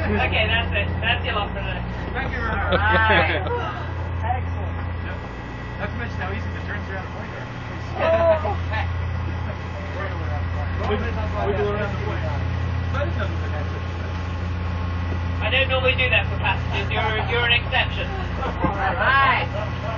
Okay, that's it. That's your lot for today. Thank you very much. Right. Excellent. Yep. Not to mention how easy the turns around the point are. Wiggle around the point. That is nothing but I don't normally do that for passengers. You're an exception. All right.